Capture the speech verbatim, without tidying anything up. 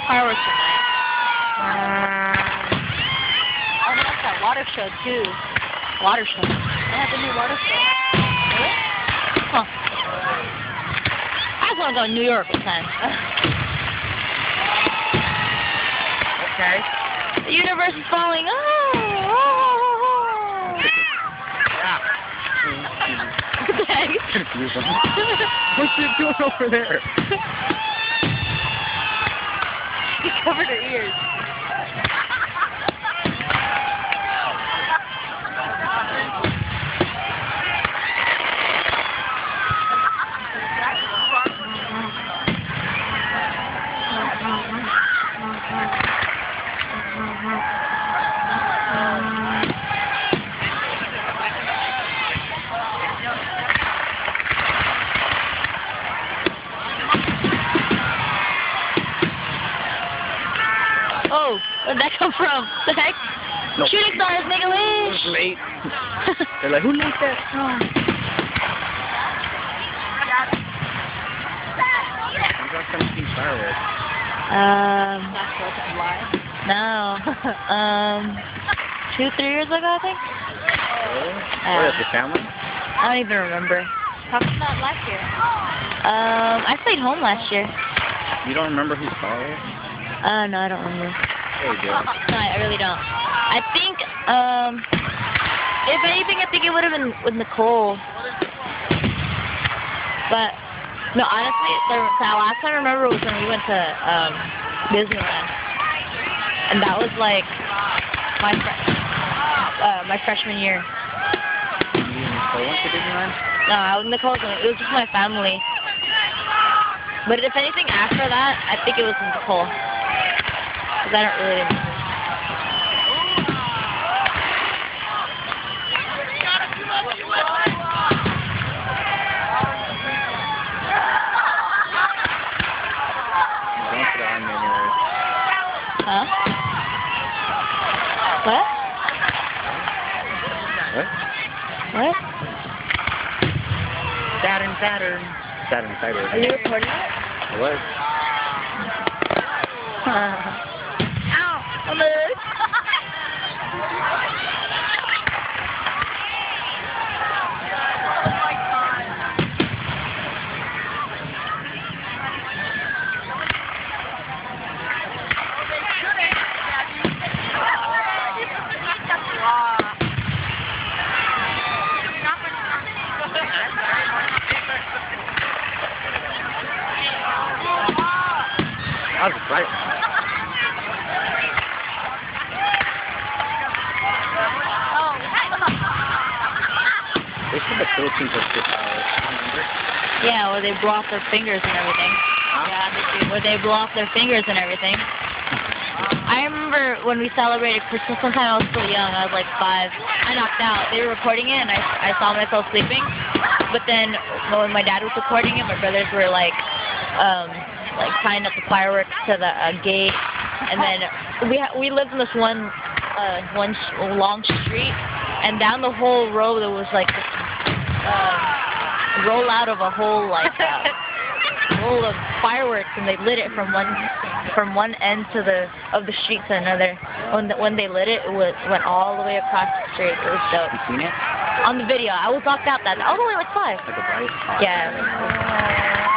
fireworks tonight. Oh, and that's that water show too. Water show. They have a new water show. Really? Huh. I just want to go to New York with time. Okay. The universe is falling. Oh, oh, oh. Yeah. What the heck? What's she doing over there? She covered her ears. Oh, where'd that come from? The heck? No. Shooting stars, make a It wish! was late. They're like, who made that song? I'm going to come see fireworks. Um, no. um, two, three years ago, I think? Really? Uh, What, is your family? I don't even remember. How come not last year? Um, I stayed home last year. You don't remember who saw it? Uh, no, I don't remember. Yeah, you do. No, I really don't. I think, um, if anything, I think it would have been with Nicole. But, no, honestly, the, the last time I remember was when we went to, um, Disneyland. And that was, like, my, fr uh, my freshman year. You and Nicole went to Disneyland? No, I was Nicole, it was just my family. But if anything after that, I think it was with Nicole. Because I don't really remember. Going to the army anyways. Huh? What? What? What? Saturn, Saturn. Saturn, Saturn. Are you recording it? I was. Ow! I'm a... That was right. They said the Philippines are six hours. Remember? Yeah, where they blow off their fingers and everything. Huh? Yeah, they do. Where they blow off their fingers and everything. I remember when we celebrated Christmas one time, I was still young. I was like five. I knocked out. They were recording it, and I, I saw myself sleeping. But then when my dad was recording it, my brothers were like, um, like tying up the fireworks to the uh, gate. And then we ha we lived in this one uh, one sh long street, and down the whole road there was like this uh, roll out of a whole like uh, roll of fireworks, and they lit it from one from one end to the of the street to another. When the, when they lit it, it was, went all the way across the street. It was dope. You seen it? On the video, I was knocked out that. I was only like five. Like a bright? Yeah.